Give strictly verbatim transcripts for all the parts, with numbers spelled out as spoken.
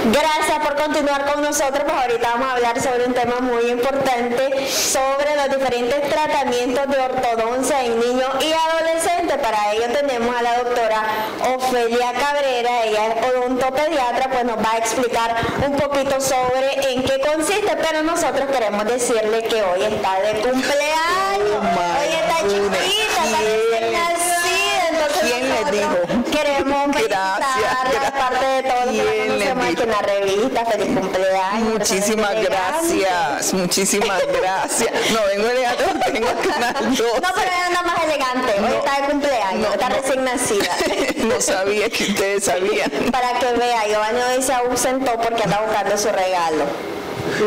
Gracias por continuar con nosotros, pues ahorita vamos a hablar sobre un tema muy importante, sobre los diferentes tratamientos de ortodoncia en niños y adolescentes. Para ello tenemos a la doctora Ofelia Cabrera, ella es odontopediatra, pues nos va a explicar un poquito sobre en qué consiste, pero nosotros queremos decirle que hoy está de cumpleaños, oh hoy está chiquita, está recién nacida, entonces ¿quién le dijo? Queremos felicitarla, aparte de todo lo que conocemos aquí en la revista. Feliz cumpleaños. Muchísimas gracias, muchísimas gracias. No vengo elegante porque tengo Canal doce. No, pero ella anda más elegante. Hoy no, está de cumpleaños, no, está no, recién nacida. No sabía que ustedes sabían. Para que vea, Giovanni hoy se ausentó porque anda buscando su regalo. Sí.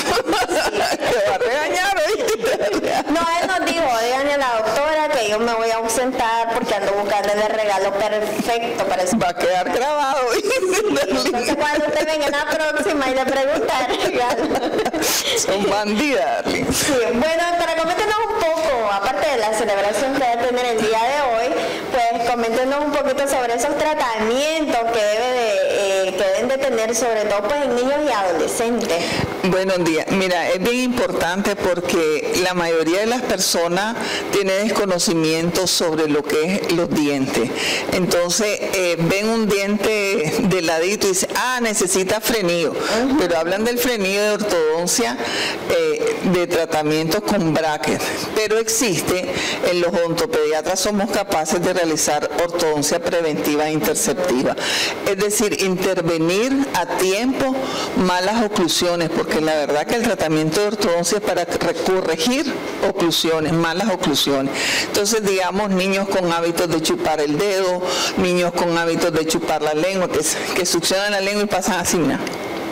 Te va a regañar, ¿oíste? No, él nos dijo, díganle a la doctora que yo me voy a ausentar porque ando buscando el regalo perfecto para eso. Va a quedar grabado. Entonces cuando usted venga en la próxima y le pregunta el regalo. Son bandidas. Sí, bueno, para coméntenos un poco, aparte de la celebración que va a tener el día de hoy, pues coméntenos un poquito sobre esos tratamientos que debe de, eh, que deben de tener, sobre todo pues en niños y adolescentes. Buenos días. Mira, es bien importante porque la mayoría de las personas tiene desconocimiento sobre lo que es los dientes. Entonces, eh, ven un diente de ladito y dicen, ah, necesita frenillo. Uh-huh. Pero hablan del frenillo de ortodoncia, eh, de tratamientos con brackets. Pero existe, en los odontopediatras somos capaces de realizar ortodoncia preventiva e interceptiva. Es decir, intervenir a tiempo malas oclusiones, porque la verdad que el tratamiento de ortodoncia es para corregir oclusiones, malas oclusiones. Entonces, digamos, niños con hábitos de chupar el dedo, niños con hábitos de chupar la lengua, que, que succionan la lengua y pasan así, ¿no?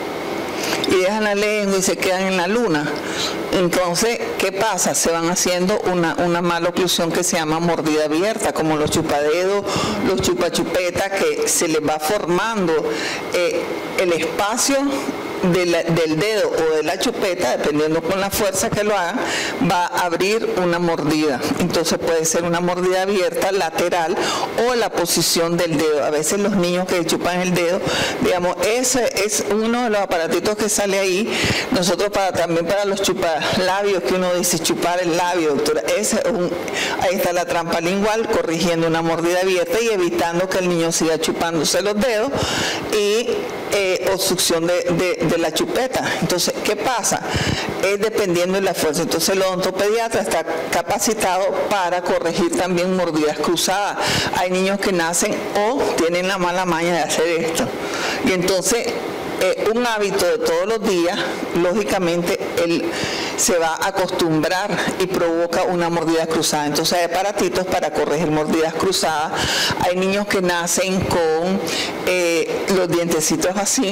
Y dejan la lengua y se quedan en la luna. Entonces, ¿qué pasa? Se van haciendo una, una mala oclusión que se llama mordida abierta, como los chupadedos, los chupachupetas, que se les va formando eh, el espacio de la, del dedo o de la chupeta, dependiendo con la fuerza que lo hagan, va a abrir una mordida. Entonces puede ser una mordida abierta, lateral, o la posición del dedo. A veces los niños que chupan el dedo, digamos, ese es uno de los aparatitos que sale ahí. Nosotros para también para los chupalabios, que uno dice chupar el labio, doctora, ese es un, ahí está la trampa lingual, corrigiendo una mordida abierta y evitando que el niño siga chupándose los dedos, y eh, obstrucción de, de de la chupeta. Entonces, ¿qué pasa? Es dependiendo de la fuerza. Entonces, el odontopediatra está capacitado para corregir también mordidas cruzadas. Hay niños que nacen o tienen la mala maña de hacer esto. Y entonces, eh, un hábito de todos los días, lógicamente, él se va a acostumbrar y provoca una mordida cruzada. Entonces, hay aparatitos para corregir mordidas cruzadas. Hay niños que nacen con eh, los dientecitos así,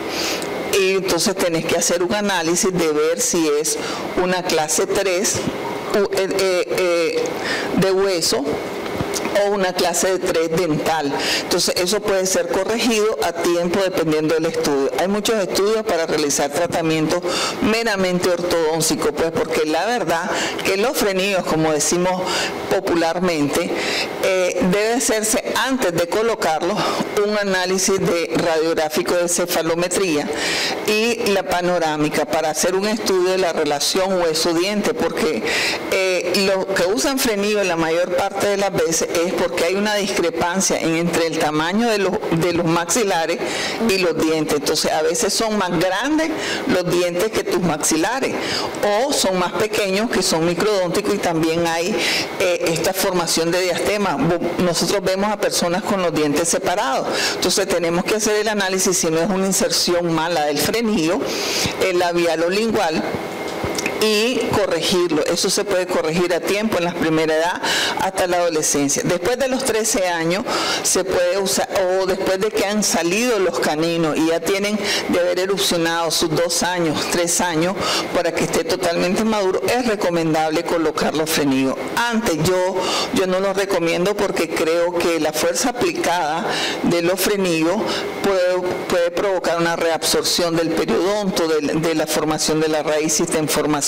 y entonces tenés que hacer un análisis de ver si es una clase tres eh, eh, eh, de hueso o una clase de tres dental. Entonces eso puede ser corregido a tiempo dependiendo del estudio. Hay muchos estudios para realizar tratamientos meramente ortodóncicos, pues porque la verdad que los frenillos, como decimos popularmente, eh, debe hacerse antes de colocarlos un análisis de radiográfico de cefalometría y la panorámica para hacer un estudio de la relación hueso-diente, porque eh, los que usan frenillo la mayor parte de las veces es porque hay una discrepancia en, entre el tamaño de los, de los maxilares y los dientes. Entonces a veces son más grandes los dientes que tus maxilares, o son más pequeños que son microdónticos, y también hay eh, esta formación de diastema. Nosotros vemos a personas con los dientes separados, entonces tenemos que hacer el análisis si no es una inserción mala del frenillo, el labial o lingual, y corregirlo. Eso se puede corregir a tiempo en la primera edad hasta la adolescencia. Después de los trece años se puede usar, o después de que han salido los caninos y ya tienen de haber erupcionado sus dos años, tres años, para que esté totalmente maduro, es recomendable colocar los frenillos. Antes yo, yo no los recomiendo porque creo que la fuerza aplicada de los frenillos puede, puede provocar una reabsorción del periodonto, de, de la formación de la raíz y esta información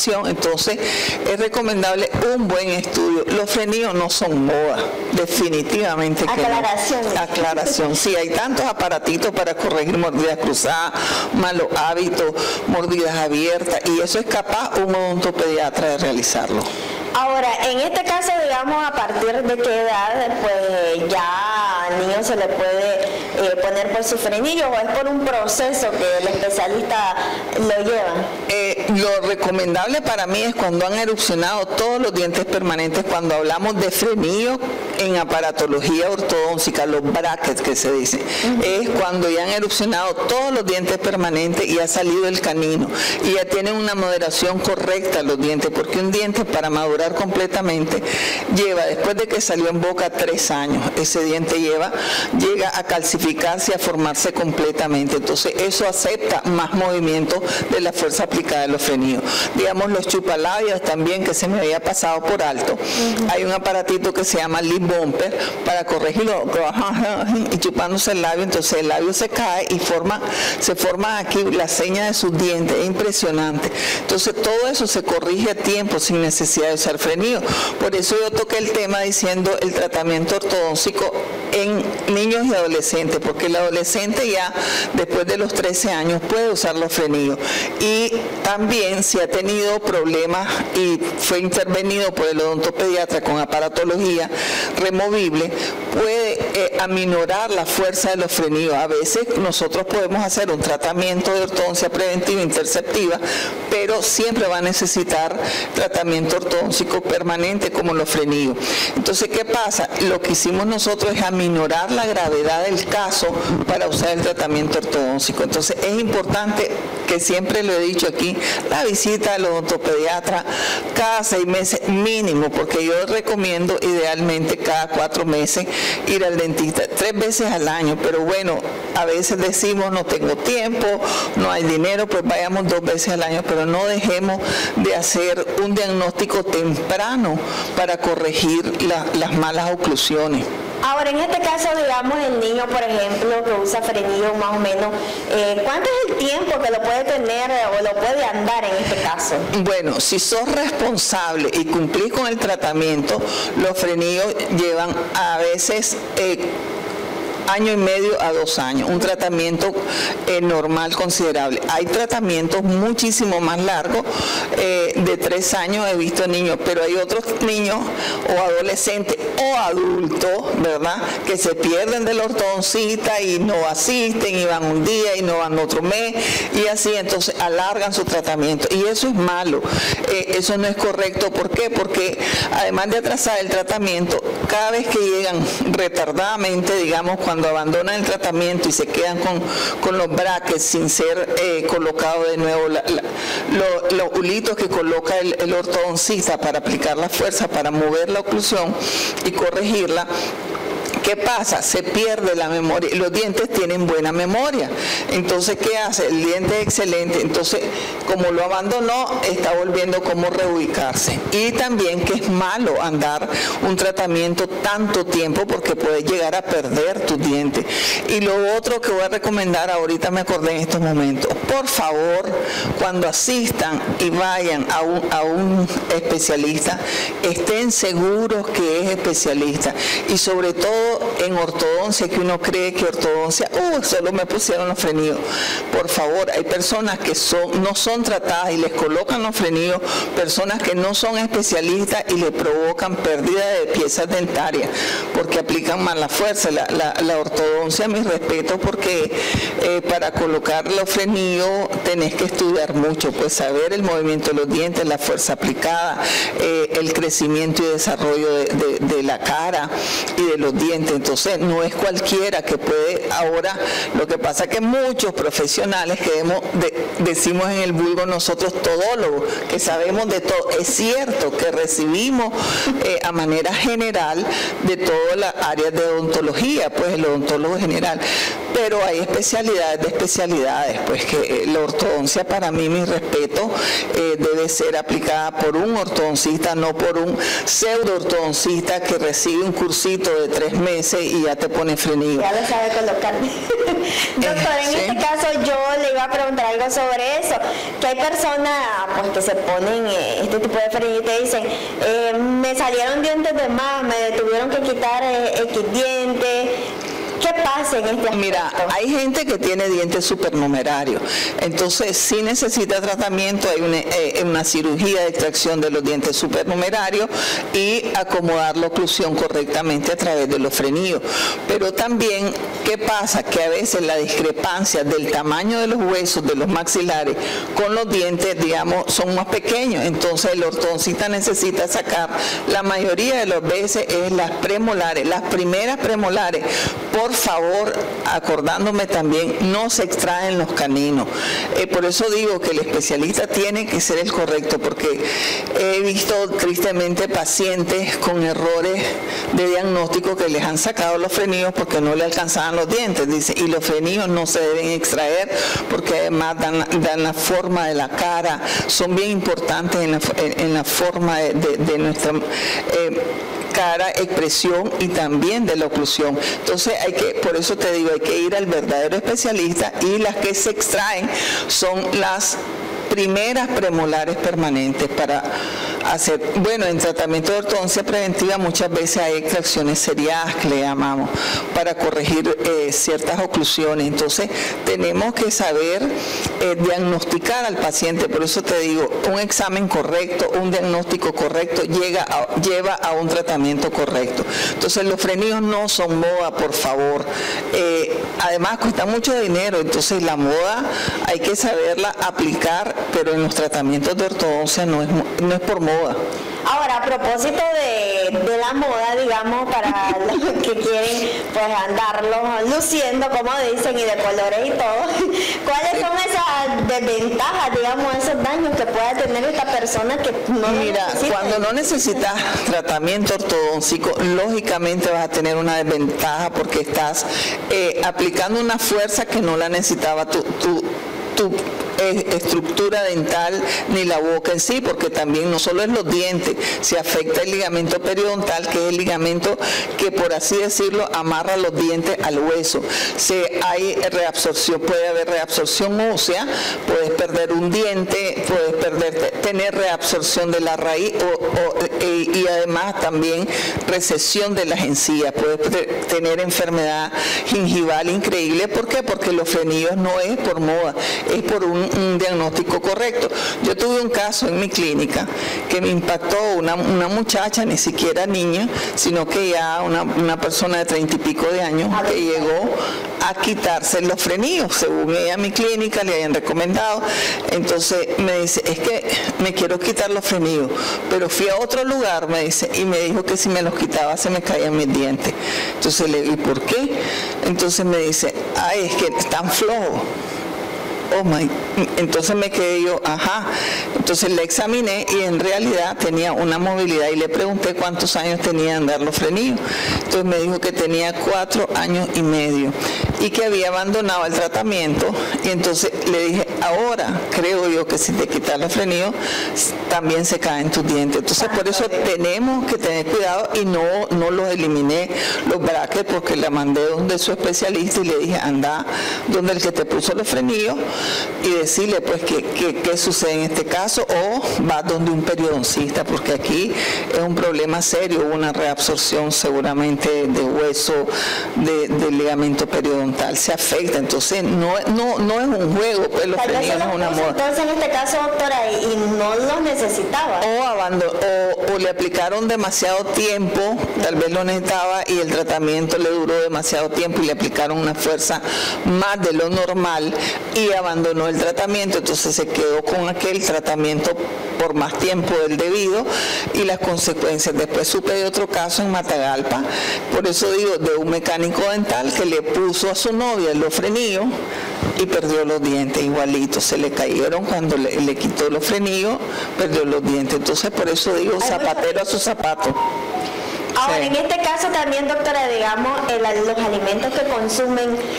información, entonces es recomendable un buen estudio. Los frenillos no son moda, definitivamente que Aclaración. no. Aclaración. Sí, hay tantos aparatitos para corregir mordidas cruzadas, malos hábitos, mordidas abiertas, y eso es capaz un odontopediatra de realizarlo. Ahora, en este caso, digamos, a partir de qué edad, pues ya al niño se le puede eh, poner por su frenillo, o es por un proceso que el especialista lo lleva? Eh, lo recomendable para mí es cuando han erupcionado todos los dientes permanentes, cuando hablamos de frenillo en aparatología ortodóntica, los brackets que se dice, uh-huh. es cuando ya han erupcionado todos los dientes permanentes y ha salido el canino y ya tienen una moderación correcta los dientes, porque un diente para madurar completamente lleva, después de que salió en boca, tres años. Ese diente lleva, llega a calcificarse y a formarse completamente. Entonces eso acepta más movimiento de la fuerza aplicada de los frenillos. Digamos, los chupalabios también, que se me había pasado por alto. Uh-huh. Hay un aparatito que se llama lip bumper para corregirlo y chupándose el labio, entonces el labio se cae y forma, se forma aquí la seña de sus dientes. Es impresionante. Entonces todo eso se corrige a tiempo sin necesidad de usar frenillo. Por eso yo toqué el tema diciendo el tratamiento ortodóntico en niños y adolescentes, porque el adolescente ya después de los trece años puede usar los frenillos, y también si ha tenido problemas y fue intervenido por el odontopediatra con aparatología removible, puede eh, aminorar la fuerza de los frenillos. A veces nosotros podemos hacer un tratamiento de ortodoncia preventiva interceptiva, pero siempre va a necesitar tratamiento ortodóntico permanente como los frenillos. Entonces, ¿qué pasa? Lo que hicimos nosotros es aminorar la gravedad del caso para usar el tratamiento ortodóntico. Entonces, es importante, que siempre lo he dicho aquí, la visita al odontopediatra cada seis meses mínimo, porque yo recomiendo idealmente cada cuatro meses ir al dentista, tres veces al año, pero bueno, a veces decimos no tengo tiempo, no hay dinero, pues vayamos dos veces al año, pero no dejemos de hacer un diagnóstico temprano para corregir la, las malas oclusiones. Ahora, en este caso, digamos, el niño, por ejemplo, que usa frenillo más o menos, eh, ¿cuánto es el tiempo que lo puede tener o lo puede andar en este caso? Bueno, si sos responsable y cumplís con el tratamiento, los frenillos llevan a veces Eh, año y medio a dos años, un tratamiento eh, normal considerable. Hay tratamientos muchísimo más largos, eh, de tres años he visto niños, pero hay otros niños o adolescentes o adultos, ¿verdad?, que se pierden de la ortodoncista y no asisten, y van un día y no van otro mes, y así, entonces alargan su tratamiento, y eso es malo, eh, eso no es correcto. ¿Por qué? Porque además de atrasar el tratamiento, cada vez que llegan retardadamente, digamos, cuando abandonan el tratamiento y se quedan con, con los brackets sin ser eh, colocados de nuevo, la, la, lo, los hulitos que coloca el, el ortodoncista para aplicar la fuerza, para mover la oclusión y corregirla, ¿qué pasa? Se pierde la memoria. Los dientes tienen buena memoria. Entonces, ¿qué hace? El diente es excelente. Entonces, como lo abandonó, está volviendo como reubicarse. Y también que es malo andar un tratamiento tanto tiempo, porque puedes llegar a perder tus dientes. Y lo otro que voy a recomendar, ahorita me acordé en estos momentos, por favor, cuando asistan y vayan a un, a un especialista, estén seguros que es especialista. Y sobre todo en ortodoncia, que uno cree que ortodoncia, uh, solo me pusieron los frenillos. Por favor, hay personas que son, no son tratadas y les colocan los frenillos, personas que no son especialistas y le provocan pérdida de piezas dentarias, porque aplican mal la fuerza. La, la, la ortodoncia, mi respeto, porque eh, para colocar los frenillos tenés que estudiar mucho, pues saber el movimiento de los dientes, la fuerza aplicada, eh, el crecimiento y desarrollo de, de, de la cara y de los dientes. Entonces no es cualquiera que puede. Ahora, lo que pasa es que muchos profesionales que hemos, de, decimos en el vulgo nosotros todólogos, que sabemos de todo. Es cierto que recibimos eh, a manera general de todas las áreas de odontología, pues el odontólogo general, pero hay especialidades de especialidades, pues que eh, la ortodoncia, para mí, mi respeto, eh, debe ser aplicada por un ortodoncista, no por un pseudo ortodoncista que recibe un cursito de tres meses y ya te pone frenillo. Ya lo sabe colocar. Doctor, en ¿Sí? este caso yo le iba a preguntar algo sobre eso, que hay personas pues que se ponen eh, este tipo de frenillos y te dicen, eh, me salieron dientes de más, me tuvieron que quitar eh, X dientes. ¿Qué pasa en este aspecto? Mira, hay gente que tiene dientes supernumerarios, entonces sí necesita tratamiento, hay una, eh, una cirugía de extracción de los dientes supernumerarios y acomodar la oclusión correctamente a través de los frenillos. Pero también, ¿qué pasa? Que a veces la discrepancia del tamaño de los huesos de los maxilares con los dientes, digamos, son más pequeños, entonces el ortodoncista necesita sacar, la mayoría de las veces es las premolares, las primeras premolares. Por favor, acordándome también, no se extraen los caninos. Eh, por eso digo que el especialista tiene que ser el correcto, porque he visto tristemente pacientes con errores de diagnóstico que les han sacado los frenillos porque no le alcanzaban los dientes, dice, y los frenillos no se deben extraer porque además dan, dan la forma de la cara, son bien importantes en la, en la forma de, de, de nuestra eh, cara, expresión y también de la oclusión. Entonces hay que, por eso te digo, hay que ir al verdadero especialista, y las que se extraen son las primeras premolares permanentes para hacer, bueno, en tratamiento de ortodoncia preventiva muchas veces hay extracciones seriadas que le llamamos para corregir eh, ciertas oclusiones. Entonces tenemos que saber eh, diagnosticar al paciente, por eso te digo, un examen correcto, un diagnóstico correcto llega a, lleva a un tratamiento correcto. Entonces los frenillos no son moda, por favor, eh, además cuesta mucho dinero, entonces la moda hay que saberla aplicar, pero en los tratamientos de ortodoncia no es, no es por moda. Ahora, a propósito de, de la moda, digamos, para los que quieren pues andarlos luciendo, como dicen, y de colores y todo, ¿cuáles son esas desventajas, digamos, esos daños que pueda tener esta persona que no Mira, necesita? Cuando no necesitas tratamiento ortodóntico, lógicamente vas a tener una desventaja porque estás eh, aplicando una fuerza que no la necesitaba tu, tu, tu estructura dental ni la boca en sí, porque también no solo es los dientes, se afecta el ligamento periodontal, que es el ligamento que, por así decirlo, amarra los dientes al hueso. Se, hay reabsorción, puede haber reabsorción ósea, puedes perder un diente, puedes perder, tener reabsorción de la raíz o, o, y, y además también recesión de las encías, puedes tener enfermedad gingival increíble. ¿Por qué? Porque los frenillos no es por moda, es por un un diagnóstico correcto. Yo tuve un caso en mi clínica que me impactó, una, una muchacha, ni siquiera niña, sino que ya una, una persona de treinta y pico de años, que llegó a quitarse los frenillos, según ella, mi clínica le habían recomendado. Entonces me dice, es que me quiero quitar los frenillos, pero fui a otro lugar, me dice, y me dijo que si me los quitaba se me caían mis dientes. Entonces le digo, ¿y por qué? Entonces me dice, ay, es que están flojos. Oh my. Entonces me quedé yo, ajá. Entonces le examiné y en realidad tenía una movilidad y le pregunté cuántos años tenía de andar los frenillos. Entonces me dijo que tenía cuatro años y medio y que había abandonado el tratamiento. Y entonces le dije, ahora creo yo que si te quitas los frenillos también se caen tus dientes. Entonces por eso tenemos que tener cuidado, y no, no los eliminé los brackets porque la mandé donde su especialista y le dije, anda donde el que te puso los frenillos y decirle pues qué que, que sucede en este caso, o va donde un periodoncista, porque aquí es un problema serio, una reabsorción seguramente de hueso, de, de ligamento periodontal, se afecta. Entonces no, no, no es un juego, pues los frenillos no es una moda. Entonces en este caso, doctora, y no los necesitaba. O, abandon, o, o le aplicaron demasiado tiempo, tal vez lo necesitaba y el tratamiento le duró demasiado tiempo y le aplicaron una fuerza más de lo normal y abandonó el tratamiento, entonces se quedó con aquel tratamiento por más tiempo del debido y las consecuencias. Después supe de otro caso en Matagalpa, por eso digo, de un mecánico dental que le puso a su novia los frenillos y perdió los dientes igualitos, se le cayeron cuando le, le quitó los frenillos, perdió los dientes. Entonces por eso digo, zapatero a su zapato. Ahora, Sí. En este caso también, doctora, digamos, el, los alimentos que consumen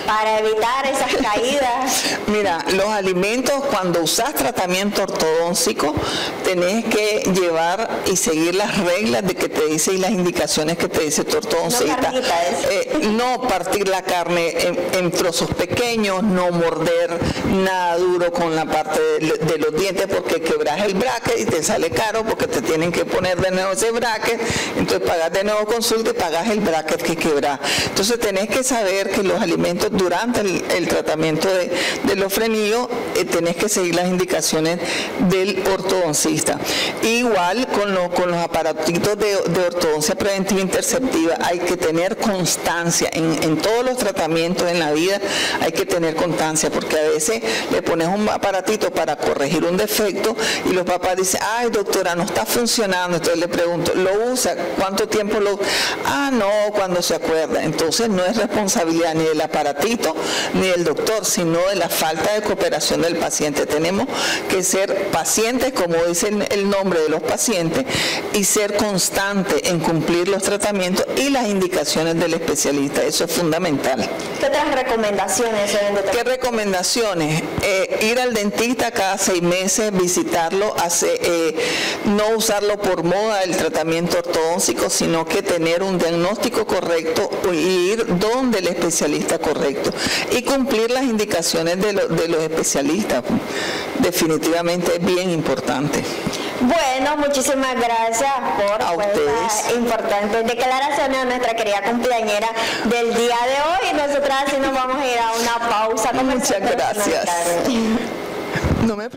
para evitar esas caídas? Mira, los alimentos, cuando usas tratamiento ortodóntico, tenés que llevar y seguir las reglas de que te dice y las indicaciones que te dice tu ortodoncista. No, eh, no partir la carne en, en trozos pequeños, no morder nada duro con la parte de, de los dientes porque quebras el bracket y te sale caro porque te tienen que poner de nuevo ese bracket, entonces pagas de nuevo consulta y pagas el bracket que quebras. Entonces tenés que saber que los alimentos durante el, el tratamiento de, de los frenillos eh, tenés que seguir las indicaciones del ortodoncista. Igual con, lo, con los aparatitos de, de ortodoncia preventiva interceptiva hay que tener constancia en, en todos los tratamientos en la vida, hay que tener constancia porque a veces le pones un aparatito para corregir un defecto y los papás dicen, ay doctora, no está funcionando, entonces le pregunto, ¿lo usa? ¿Cuánto tiempo lo usa? Ah, no, cuando se acuerda. Entonces no es responsabilidad ni del aparatito ni del doctor, sino de la falta de cooperación del paciente. Tenemos que ser pacientes, como dice el, el nombre de los pacientes, y ser constante en cumplir los tratamientos y las indicaciones del especialista. Eso es fundamental. ¿Qué otras recomendaciones? ¿Qué recomendaciones? Eh, ir al dentista cada seis meses, visitarlo, hacer, eh, no usarlo por moda el tratamiento ortodóntico, sino que tener un diagnóstico correcto y ir donde el especialista correcto y cumplir las indicaciones de, lo, de los especialistas. Definitivamente es bien importante. Bueno, muchísimas gracias por pues, las importantes declaraciones a nuestra querida cumpleañera del día de hoy. Nosotras así nos vamos a ir a una pausa. Muchas gracias. No me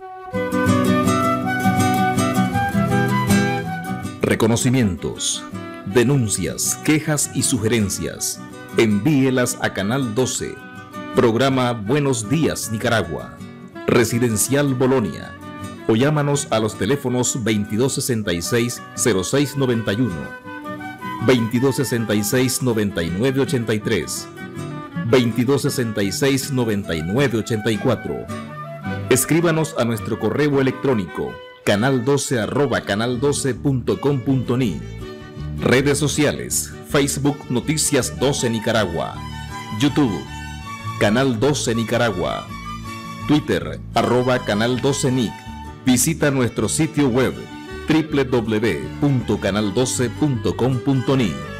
Reconocimientos, denuncias, quejas y sugerencias. Envíelas a Canal doce. Programa Buenos Días Nicaragua. Residencial Bolonia. O llámanos a los teléfonos veintidós sesenta y seis, cero seis noventa y uno, veintidós sesenta y seis, noventa y nueve ochenta y tres, veintidós sesenta y seis, noventa y nueve ochenta y cuatro. Escríbanos a nuestro correo electrónico canal doce arroba canal doce punto com punto ni. Redes sociales: Facebook Noticias doce Nicaragua, YouTube Canal doce Nicaragua, Twitter arroba Canal doce Nic. Visita nuestro sitio web doble u doble u doble u punto canal doce punto com punto ni.